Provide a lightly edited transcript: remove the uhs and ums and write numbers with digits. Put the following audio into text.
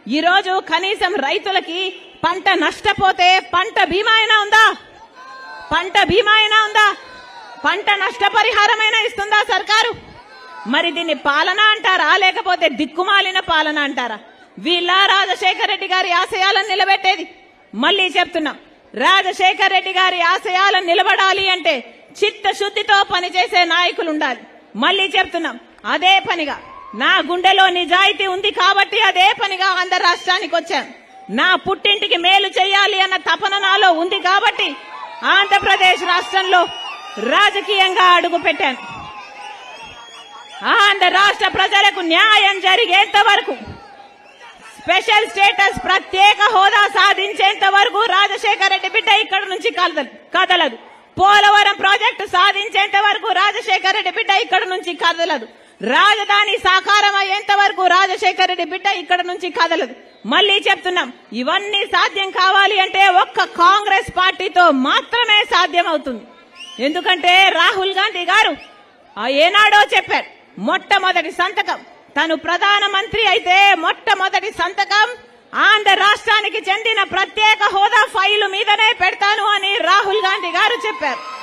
ఈ రోజు కనీసం రైతులకి పంట నష్టపోతే పంట బీమా అయినా ఉందా? పంట బీమా అయినా ఉందా? పంట నష్టపరిహారమైనా ఇస్తుందా సర్కారు? మరి దీన్ని పాలన అంటారా, లేకపోతే దిక్కుమాలిన పాలన అంటారా? వీళ్ళ రాజశేఖర రెడ్డి గారి ఆశయాలను నిలబెట్టేది? మళ్లీ చెప్తున్నాం, రాజశేఖర రెడ్డి గారి ఆశయాలను నిలబడాలి అంటే చిత్తశుద్ధితో పనిచేసే నాయకులు ఉండాలి. మళ్లీ చెప్తున్నాం, అదే పనిగా నా గుండెలో నిజాయితీ ఉంది కాబట్టి అదే పనిగా ఆంధ్ర రాష్ట్రానికి వచ్చాను. నా పుట్టింటికి మేలు చేయాలి అన్న తపన నాలో ఉంది కాబట్టి ఆంధ్రప్రదేశ్ రాష్ట్రంలో రాజకీయంగా అడుగు పెట్టాను. ఆంధ్ర రాష్ట్ర ప్రజలకు న్యాయం జరిగేంత వరకు, స్పెషల్ స్టేటస్ ప్రత్యేక హోదా సాధించేంత వరకు రాజశేఖర రెడ్డి బిడ్డ ఇక్కడ నుంచి కదలదు. పోలవరం ప్రాజెక్టు సాధించేంత వరకు రాజశేఖర రెడ్డి బిడ్డ ఇక్కడ నుంచి కదలదు. రాజధాని సాకారం అయ్యేంత వరకు రాజశేఖర రెడ్డి బిడ్డ ఇక్కడ నుంచి కదలదు. మళ్లీ చెప్తున్నాం, ఇవన్నీ సాధ్యం కావాలి అంటే ఒక్క కాంగ్రెస్ పార్టీతో మాత్రమే సాధ్యం అవుతుంది. ఎందుకంటే రాహుల్ గాంధీ గారు ఏనాడో చెప్పారు, మొట్టమొదటి సంతకం తను ప్రధానమంత్రి అయితే మొట్టమొదటి సంతకం ఆంధ్ర రాష్ట్రానికి చెందిన ప్రత్యేక హోదా ఫైలు మీదనే పెడతాను అని రాహుల్ గాంధీ గారు చెప్పారు.